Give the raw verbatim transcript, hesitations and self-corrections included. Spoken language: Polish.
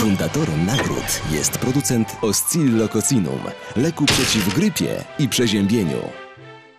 Fundatorem nagród jest producent Oscillococinum, leku przeciw grypie i przeziębieniu.